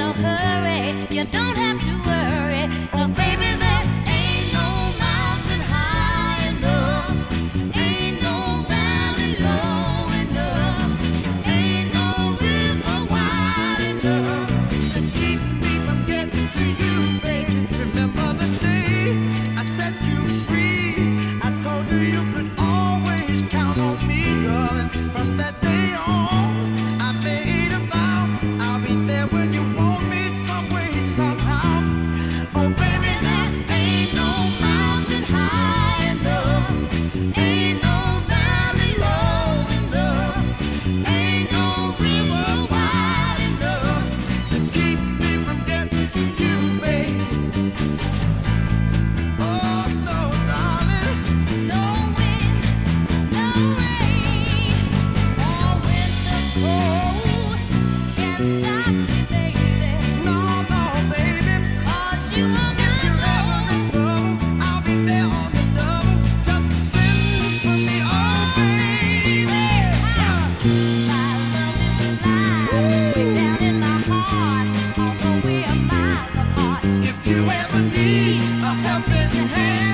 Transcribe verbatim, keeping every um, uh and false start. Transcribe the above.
no hurry. You don't have to worry, 'cause baby, there ain't no mountain high enough, ain't no valley low enough, ain't no river wide enough to keep me from getting to you, baby. Remember the day I set you free? I told you you could always count on me, darling. From that day on, I made a vow I'll be there when you want me some way, somehow. Oh, baby, there ain't no mountain high enough, ain't no valley low enough, ain't no river wide enough to keep me from getting to you, baby. Oh, no, darling. No wind, no rain, or winter's cold can stop me, baby. No, no, baby. 'Cause you are If my you're ever in love. trouble, I'll be there on the double. Just send for me, oh, baby. My love is alive, way down in my heart, although we are miles apart. If you ever need a helping hand,